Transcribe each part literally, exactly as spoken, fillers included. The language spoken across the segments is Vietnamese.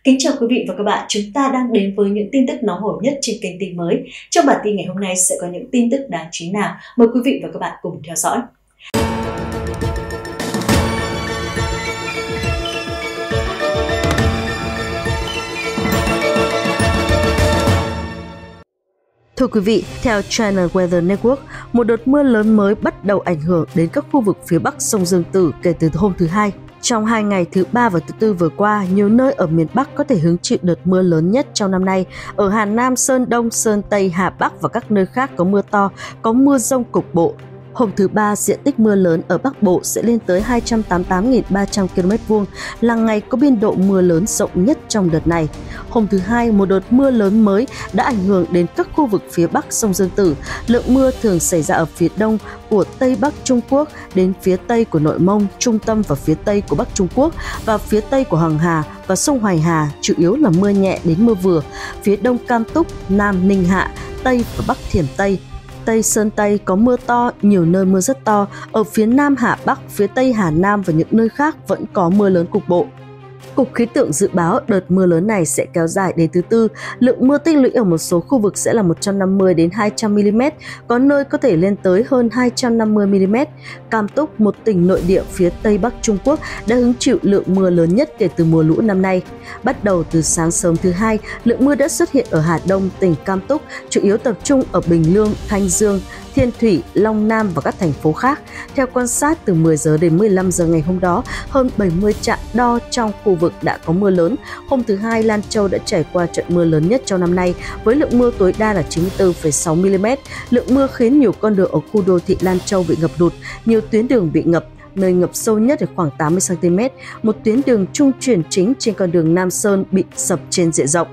Kính chào quý vị và các bạn, chúng ta đang đến với những tin tức nóng hổi nhất trên kênh Tin Mới. Trong bản tin ngày hôm nay sẽ có những tin tức đáng chú ý nào? Mời quý vị và các bạn cùng theo dõi. Thưa quý vị, theo China Weather Network, một đợt mưa lớn mới bắt đầu ảnh hưởng đến các khu vực phía Bắc sông Dương Tử kể từ hôm thứ Hai. Trong hai ngày thứ Ba và thứ Tư vừa qua, nhiều nơi ở miền Bắc có thể hứng chịu đợt mưa lớn nhất trong năm nay. Ở Hà Nam, Sơn Đông, Sơn Tây, Hà Bắc và các nơi khác có mưa to, có mưa dông cục bộ. Hôm thứ Ba, diện tích mưa lớn ở Bắc Bộ sẽ lên tới hai trăm tám mươi tám nghìn ba trăm ki lô mét vuông, là ngày có biên độ mưa lớn rộng nhất trong đợt này. Hôm thứ Hai, một đợt mưa lớn mới đã ảnh hưởng đến các khu vực phía Bắc sông Dương Tử. Lượng mưa thường xảy ra ở phía đông của Tây Bắc Trung Quốc đến phía Tây của Nội Mông, trung tâm và phía Tây của Bắc Trung Quốc và phía Tây của Hoàng Hà và sông Hoài Hà, chủ yếu là mưa nhẹ đến mưa vừa. Phía Đông Cam Túc, Nam Ninh Hạ, Tây và Bắc Thiểm Tây, Tây Sơn Tây có mưa to, nhiều nơi mưa rất to. Ở phía Nam Hà Bắc, phía Tây Hà Nam và những nơi khác vẫn có mưa lớn cục bộ. Cục Khí tượng dự báo đợt mưa lớn này sẽ kéo dài đến thứ Tư. Lượng mưa tích lũy ở một số khu vực sẽ là một trăm năm mươi đến hai trăm mi li mét, có nơi có thể lên tới hơn hai trăm năm mươi mi li mét. Cam Túc, một tỉnh nội địa phía Tây Bắc Trung Quốc, đã hứng chịu lượng mưa lớn nhất kể từ mùa lũ năm nay. Bắt đầu từ sáng sớm thứ Hai, lượng mưa đã xuất hiện ở Hà Đông, tỉnh Cam Túc, chủ yếu tập trung ở Bình Lương, Thanh Dương, Thiên Thủy, Long Nam và các thành phố khác. Theo quan sát, từ mười giờ đến mười lăm giờ ngày hôm đó, hơn bảy mươi trạm đo trong khu vực đã có mưa lớn. Hôm thứ Hai, Lan Châu đã trải qua trận mưa lớn nhất trong năm nay với lượng mưa tối đa là chín mươi tư phẩy sáu mi li mét. Lượng mưa khiến nhiều con đường ở khu đô thị Lan Châu bị ngập lụt, nhiều tuyến đường bị ngập, nơi ngập sâu nhất là khoảng tám mươi xăng ti mét. Một tuyến đường trung chuyển chính trên con đường Nam Sơn bị sập trên diện rộng.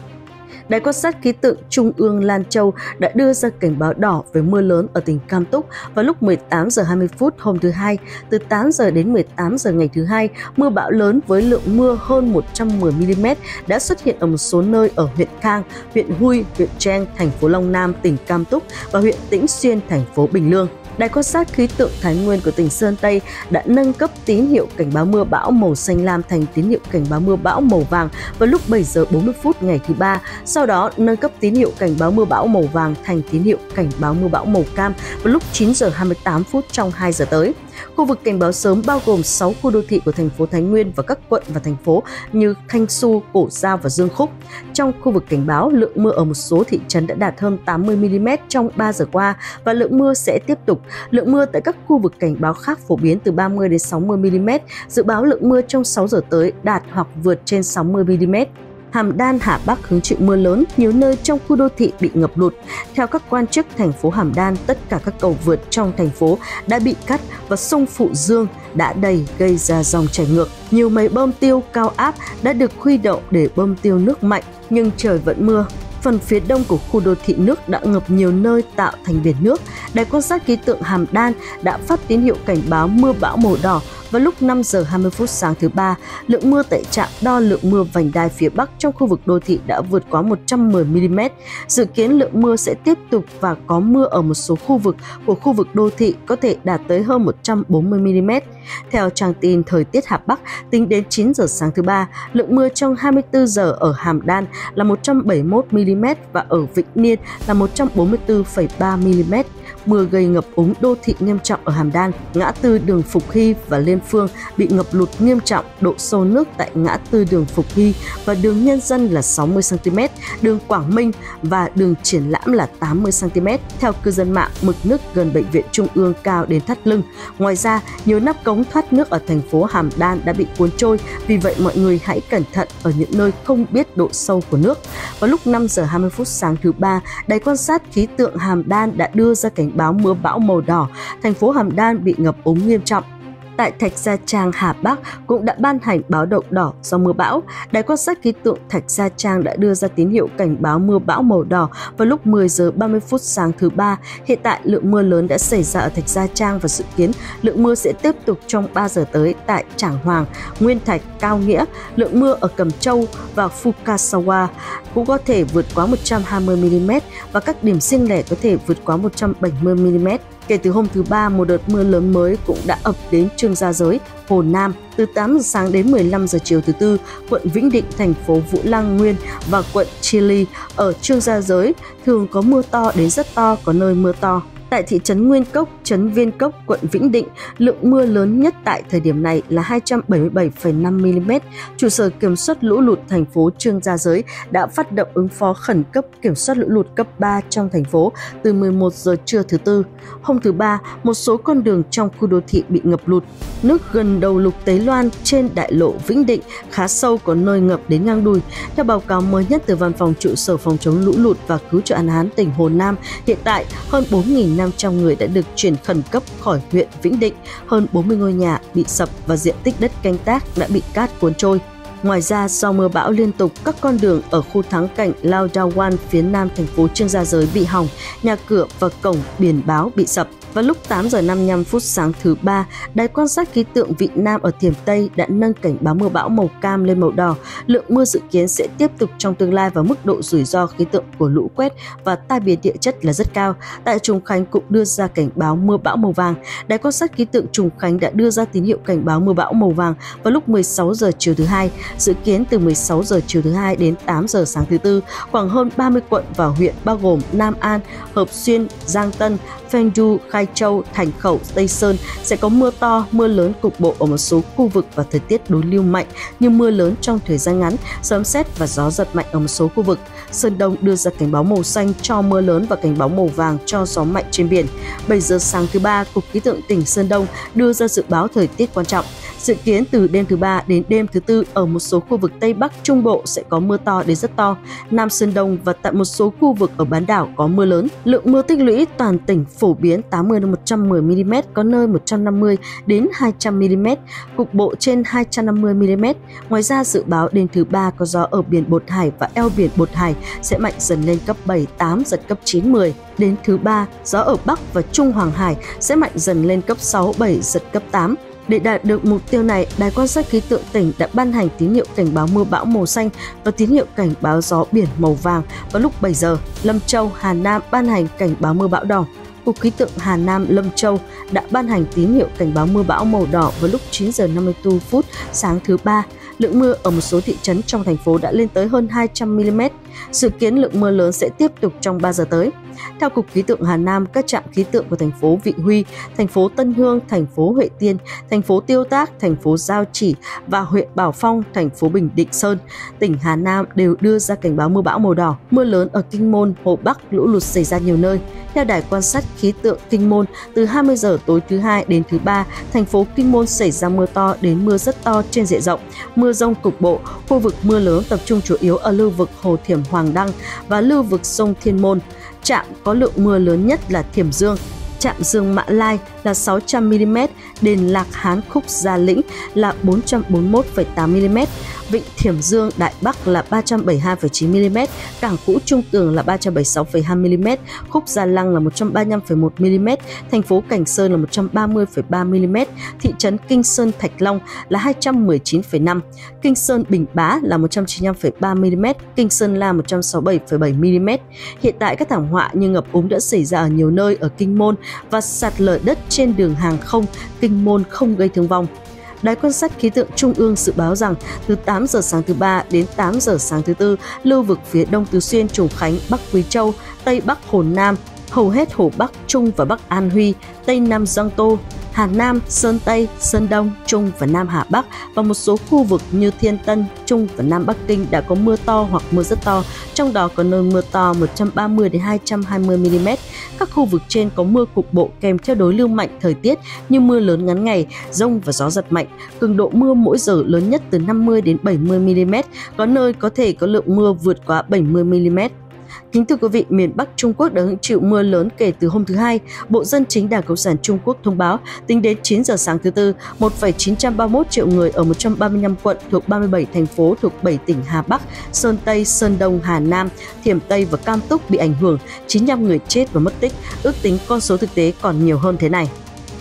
Đài quan sát khí tượng Trung ương Lan Châu đã đưa ra cảnh báo đỏ về mưa lớn ở tỉnh Cam Túc vào lúc mười tám giờ hai mươi phút hôm thứ Hai. Từ tám giờ đến mười tám giờ ngày thứ Hai, mưa bão lớn với lượng mưa hơn một trăm mười mi li mét đã xuất hiện ở một số nơi ở huyện Khang, huyện Huy, huyện Trang, thành phố Long Nam, tỉnh Cam Túc và huyện Tĩnh Xuyên, thành phố Bình Lương. Đài quan sát khí tượng Thái Nguyên của tỉnh Sơn Tây đã nâng cấp tín hiệu cảnh báo mưa bão màu xanh lam thành tín hiệu cảnh báo mưa bão màu vàng vào lúc bảy giờ bốn mươi phút ngày thứ Ba. Sau đó nâng cấp tín hiệu cảnh báo mưa bão màu vàng thành tín hiệu cảnh báo mưa bão màu cam vào lúc chín giờ hai mươi tám phút trong hai giờ tới. Khu vực cảnh báo sớm bao gồm sáu khu đô thị của thành phố Thái Nguyên và các quận và thành phố như Thanh Xu, Cổ Giao và Dương Khúc. Trong khu vực cảnh báo, lượng mưa ở một số thị trấn đã đạt hơn tám mươi mi li mét trong ba giờ qua và lượng mưa sẽ tiếp tục. Lượng mưa tại các khu vực cảnh báo khác phổ biến từ ba mươi đến sáu mươi mi li mét. Dự báo lượng mưa trong sáu giờ tới đạt hoặc vượt trên sáu mươi mi li mét. Hàm Đan, Hà Bắc hứng chịu mưa lớn, nhiều nơi trong khu đô thị bị ngập lụt. Theo các quan chức thành phố Hàm Đan, tất cả các cầu vượt trong thành phố đã bị cắt và sông Phụ Dương đã đầy gây ra dòng chảy ngược. Nhiều máy bơm tiêu cao áp đã được huy động để bơm tiêu nước mạnh, nhưng trời vẫn mưa. Phần phía đông của khu đô thị nước đã ngập nhiều nơi tạo thành biển nước. Đài quan sát khí tượng Hàm Đan đã phát tín hiệu cảnh báo mưa bão màu đỏ vào lúc năm giờ hai mươi phút sáng thứ Ba. Lượng mưa tại trạm đo lượng mưa vành đai phía Bắc trong khu vực đô thị đã vượt quá một trăm mười mi li mét. Dự kiến lượng mưa sẽ tiếp tục và có mưa ở một số khu vực của khu vực đô thị có thể đạt tới hơn một trăm bốn mươi mi li mét. Theo trang tin Thời tiết Hà Bắc, tính đến chín giờ sáng thứ Ba, lượng mưa trong hai mươi tư giờ ở Hàm Đan là một trăm bảy mươi mốt mi li mét và ở Vĩnh Niên là một trăm bốn mươi tư phẩy ba mi li mét. Mưa gây ngập úng đô thị nghiêm trọng ở Hàm Đan, ngã tư đường Phục Hy và Liên Phương bị ngập lụt nghiêm trọng, độ sâu nước tại ngã tư đường Phục Hy và đường Nhân Dân là sáu mươi xăng ti mét, đường Quảng Minh và đường Triển Lãm là tám mươi xăng ti mét. Theo cư dân mạng, mực nước gần bệnh viện Trung ương cao đến thắt lưng. Ngoài ra, nhiều nắp cống thoát nước ở thành phố Hàm Đan đã bị cuốn trôi, vì vậy mọi người hãy cẩn thận ở những nơi không biết độ sâu của nước. Vào lúc năm giờ hai mươi phút sáng thứ Ba, Đài quan sát khí tượng Hàm Đan đã đưa ra cảnh báo mưa bão màu đỏ, thành phố Hàm Đan bị ngập úng nghiêm trọng. Tại Thạch Gia Trang, Hà Bắc cũng đã ban hành báo động đỏ do mưa bão. Đài quan sát khí tượng Thạch Gia Trang đã đưa ra tín hiệu cảnh báo mưa bão màu đỏ vào lúc mười giờ ba mươi phút sáng thứ Ba. Hiện tại lượng mưa lớn đã xảy ra ở Thạch Gia Trang và dự kiến lượng mưa sẽ tiếp tục trong ba giờ tới tại Trảng Hoàng, Nguyên Thạch, Cao Nghĩa. Lượng mưa ở Cẩm Châu và Fukasawa cũng có thể vượt quá một trăm hai mươi mi li mét và các điểm riêng lẻ có thể vượt quá một trăm bảy mươi mi li mét. Kể từ hôm thứ Ba, một đợt mưa lớn mới cũng đã ập đến Trương Gia Giới, Hồ Nam. Từ tám giờ sáng đến mười lăm giờ chiều thứ Tư, quận Vĩnh Định, thành phố Vũ Lăng Nguyên và quận Chi Ly ở Trương Gia Giới thường có mưa to đến rất to, có nơi mưa to. Tại thị trấn Nguyên Cốc, trấn Viên Cốc, quận Vĩnh Định, lượng mưa lớn nhất tại thời điểm này là hai trăm bảy mươi bảy phẩy năm mi-li-mét. Trụ sở kiểm soát lũ lụt thành phố Trương Gia Giới đã phát động ứng phó khẩn cấp kiểm soát lũ lụt cấp ba trong thành phố từ mười một giờ trưa thứ Tư. Hôm thứ Ba, một số con đường trong khu đô thị bị ngập lụt. Nước gần đầu lục Tế Loan trên đại lộ Vĩnh Định khá sâu, có nơi ngập đến ngang đùi. Theo báo cáo mới nhất từ Văn phòng trụ sở phòng chống lũ lụt và cứu trợ hạn hán tỉnh Hồ Nam, hiện tại hơn bốn nghìn năm trăm người đã được chuyển khẩn cấp khỏi huyện Vĩnh Định, hơn bốn mươi ngôi nhà bị sập và diện tích đất canh tác đã bị cát cuốn trôi. Ngoài ra, do mưa bão liên tục, các con đường ở khu thắng cảnh Lao Dao Wan phía nam thành phố Trương Gia Giới bị hỏng, nhà cửa và cổng biển báo bị sập. Vào lúc tám giờ năm mươi lăm phút sáng thứ Ba, Đài quan sát khí tượng Vị Nam ở Thiểm Tây đã nâng cảnh báo mưa bão màu cam lên màu đỏ. Lượng mưa dự kiến sẽ tiếp tục trong tương lai và mức độ rủi ro khí tượng của lũ quét và tai biến địa chất là rất cao. Tại Trùng Khánh cũng đưa ra cảnh báo mưa bão màu vàng. Đài quan sát khí tượng Trùng Khánh đã đưa ra tín hiệu cảnh báo mưa bão màu vàng vào lúc mười sáu giờ chiều thứ Hai. Dự kiến từ mười sáu giờ chiều thứ Hai đến tám giờ sáng thứ Tư, khoảng hơn ba mươi quận và huyện bao gồm Nam An, Hợp Xuyên, Giang Tân, Phen Du, Khai Châu, Thành Khẩu, Tây Sơn sẽ có mưa to, mưa lớn cục bộ ở một số khu vực và thời tiết đối lưu mạnh như mưa lớn trong thời gian ngắn, sấm sét và gió giật mạnh ở một số khu vực. Sơn Đông đưa ra cảnh báo màu xanh cho mưa lớn và cảnh báo màu vàng cho gió mạnh trên biển. bảy giờ sáng thứ Ba, Cục Khí tượng tỉnh Sơn Đông đưa ra dự báo thời tiết quan trọng. Dự kiến từ đêm thứ Ba đến đêm thứ Tư ở một số khu vực Tây Bắc Trung Bộ sẽ có mưa to đến rất to, Nam Sơn Đông và tại một số khu vực ở bán đảo có mưa lớn. Lượng mưa tích lũy toàn tỉnh phổ biến tám mươi đến một trăm mười mi-li-mét, có nơi một trăm năm mươi đến hai trăm mi-li-mét, cục bộ trên hai trăm năm mươi mi-li-mét. Ngoài ra, dự báo đêm thứ Ba có gió ở biển Bột Hải và eo biển Bột Hải sẽ mạnh dần lên cấp bảy, tám, giật cấp chín, mười. Đến thứ Ba, gió ở Bắc và Trung Hoàng Hải sẽ mạnh dần lên cấp sáu, bảy, giật cấp tám. Để đạt được mục tiêu này, Đài quan sát khí tượng tỉnh đã ban hành tín hiệu cảnh báo mưa bão màu xanh và tín hiệu cảnh báo gió biển màu vàng vào lúc bảy giờ. Lâm Châu, Hà Nam ban hành cảnh báo mưa bão đỏ. Cục Khí tượng Hà Nam, Lâm Châu đã ban hành tín hiệu cảnh báo mưa bão màu đỏ vào lúc chín giờ năm mươi tư phút sáng thứ Ba. Lượng mưa ở một số thị trấn trong thành phố đã lên tới hơn hai trăm mi-li-mét. Dự kiến lượng mưa lớn sẽ tiếp tục trong ba giờ tới. Theo Cục Khí tượng Hà Nam, các trạm khí tượng của thành phố Vị Huy, thành phố Tân Hương, thành phố Huệ Tiên, thành phố Tiêu Tác, thành phố Giao Chỉ và huyện Bảo Phong, thành phố Bình Định Sơn, tỉnh Hà Nam đều đưa ra cảnh báo mưa bão màu đỏ. Mưa lớn ở Kinh Môn, Hồ Bắc, lũ lụt xảy ra nhiều nơi. Theo Đài quan sát khí tượng Kinh Môn, từ hai mươi giờ tối thứ Hai đến thứ Ba, thành phố Kinh Môn xảy ra mưa to đến mưa rất to trên diện rộng, mưa dông cục bộ. Khu vực mưa lớn tập trung chủ yếu ở lưu vực Hồ Thiểm Hoàng Đăng và lưu vực sông Thiên Môn. Trạm có lượng mưa lớn nhất là Thiểm Dương, trạm Dương Mã Lai là sáu trăm mi-li-mét, đền Lạc Hán Khúc Gia Lĩnh là bốn trăm bốn mươi mốt phẩy tám mi-li-mét, Vịnh Thiểm Dương Đại Bắc là ba trăm bảy mươi hai phẩy chín mi-li-mét, Cảng Cũ Trung Tường là ba trăm bảy mươi sáu phẩy hai mi-li-mét, Khúc Gia Lăng là một trăm ba mươi lăm phẩy một mi-li-mét, thành phố Cảnh Sơn là một trăm ba mươi phẩy ba mi-li-mét, thị trấn Kinh Sơn Thạch Long là hai trăm mười chín phẩy năm, Kinh Sơn Bình Bá là một trăm chín mươi lăm phẩy ba mi-li-mét, Kinh Sơn La một trăm sáu mươi bảy phẩy bảy mi-li-mét. Hiện tại các thảm họa như ngập úng đã xảy ra ở nhiều nơi ở Kinh Môn và sạt lở đất trên đường hàng không Kinh Môn không gây thương vong. Đài quan sát khí tượng Trung ương dự báo rằng từ tám giờ sáng thứ Ba đến tám giờ sáng thứ Tư, lưu vực phía Đông Tứ Xuyên, Trùng Khánh, Bắc Quý Châu, Tây Bắc Hồ Nam, hầu hết Hồ Bắc, Trung và Bắc An Huy, Tây Nam Giang Tô, Hà Nam, Sơn Tây, Sơn Đông, Trung và Nam Hà Bắc và một số khu vực như Thiên Tân, Trung và Nam Bắc Kinh đã có mưa to hoặc mưa rất to, trong đó có nơi mưa to một trăm ba mươi đến hai trăm hai mươi mi-li-mét. Các khu vực trên có mưa cục bộ kèm theo đối lưu mạnh thời tiết như mưa lớn ngắn ngày, dông và gió giật mạnh. Cường độ mưa mỗi giờ lớn nhất từ năm mươi đến bảy mươi mi-li-mét, có nơi có thể có lượng mưa vượt quá bảy mươi mi-li-mét. Kính thưa quý vị, miền Bắc Trung Quốc đã hứng chịu mưa lớn kể từ hôm thứ Hai. Bộ Dân chính Đảng Cộng sản Trung Quốc thông báo, tính đến chín giờ sáng thứ Tư, một phẩy chín trăm ba mươi mốt triệu người ở một trăm ba mươi lăm quận thuộc ba mươi bảy thành phố thuộc bảy tỉnh Hà Bắc, Sơn Tây, Sơn Đông, Hà Nam, Thiểm Tây và Cam Túc bị ảnh hưởng, chín mươi lăm người chết và mất tích. Ước tính con số thực tế còn nhiều hơn thế này.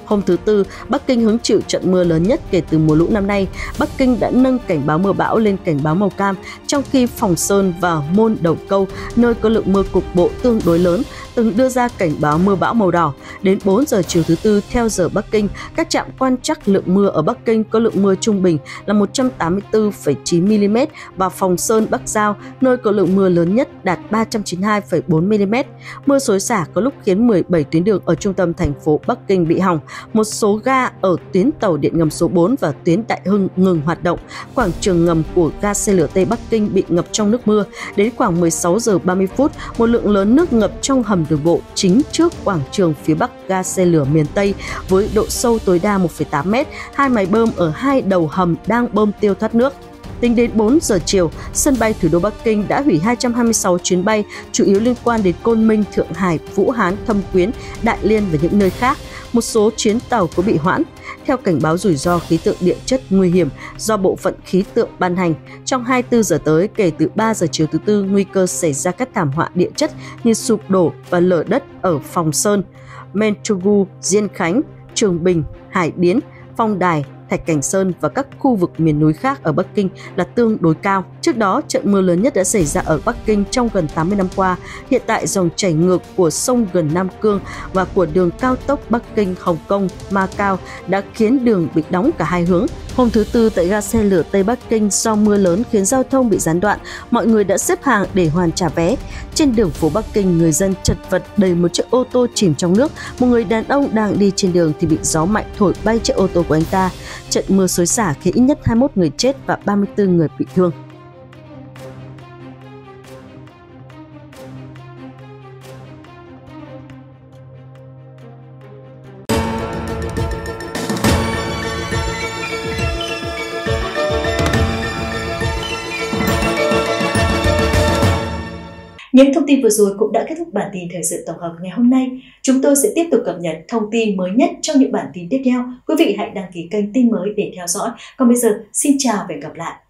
Hôm thứ Tư, Bắc Kinh hứng chịu trận mưa lớn nhất kể từ mùa lũ năm nay. Bắc Kinh đã nâng cảnh báo mưa bão lên cảnh báo màu cam, trong khi Phòng Sơn và Môn Đầu Câu, nơi có lượng mưa cục bộ tương đối lớn, từng đưa ra cảnh báo mưa bão màu đỏ. Đến bốn giờ chiều thứ Tư theo giờ Bắc Kinh, các trạm quan trắc lượng mưa ở Bắc Kinh có lượng mưa trung bình là một trăm tám mươi tư phẩy chín mi-li-mét và Phòng Sơn Bắc Giao, nơi có lượng mưa lớn nhất đạt ba trăm chín mươi hai phẩy bốn mi-li-mét. Mưa xối xả có lúc khiến mười bảy tuyến đường ở trung tâm thành phố Bắc Kinh bị hỏng, một số ga ở tuyến tàu điện ngầm số bốn và tuyến Đại Hưng ngừng hoạt động. Quảng trường ngầm của ga xe lửa Tây Bắc Kinh bị ngập trong nước mưa. Đến khoảng mười sáu giờ ba mươi phút, một lượng lớn nước ngập trong hầm đường bộ chính trước quảng trường phía Bắc ga xe lửa miền Tây với độ sâu tối đa một phẩy tám mét. Hai máy bơm ở hai đầu hầm đang bơm tiêu thoát nước. Tính đến bốn giờ chiều, sân bay thủ đô Bắc Kinh đã hủy hai trăm hai mươi sáu chuyến bay, chủ yếu liên quan đến Côn Minh, Thượng Hải, Vũ Hán, Thâm Quyến, Đại Liên và những nơi khác. Một số chuyến tàu có bị hoãn. Theo cảnh báo rủi ro khí tượng địa chất nguy hiểm do Bộ phận Khí tượng ban hành, trong hai mươi tư giờ tới kể từ ba giờ chiều thứ Tư, nguy cơ xảy ra các thảm họa địa chất như sụp đổ và lở đất ở Phòng Sơn, Mentugu, Diên Khánh, Trường Bình, Hải Điến, Phong Đài, Thạch Cảnh Sơn và các khu vực miền núi khác ở Bắc Kinh là tương đối cao. Trước đó, trận mưa lớn nhất đã xảy ra ở Bắc Kinh trong gần tám mươi năm qua. Hiện tại, dòng chảy ngược của sông gần Nam Cương và của đường cao tốc Bắc Kinh, Hồng Kông, Macau đã khiến đường bị đóng cả hai hướng. Hôm thứ Tư, tại ga xe lửa Tây Bắc Kinh, do mưa lớn khiến giao thông bị gián đoạn, mọi người đã xếp hàng để hoàn trả vé. Trên đường phố Bắc Kinh, người dân chật vật đầy một chiếc ô tô chìm trong nước. Một người đàn ông đang đi trên đường thì bị gió mạnh thổi bay chiếc ô tô của anh ta. Trận mưa xối xả khiến ít nhất hai mươi mốt người chết và ba mươi tư người bị thương. Những thông tin vừa rồi cũng đã kết thúc bản tin thời sự tổng hợp ngày hôm nay. Chúng tôi sẽ tiếp tục cập nhật thông tin mới nhất trong những bản tin tiếp theo. Quý vị hãy đăng ký kênh Tin Mới để theo dõi. Còn bây giờ, xin chào và hẹn gặp lại.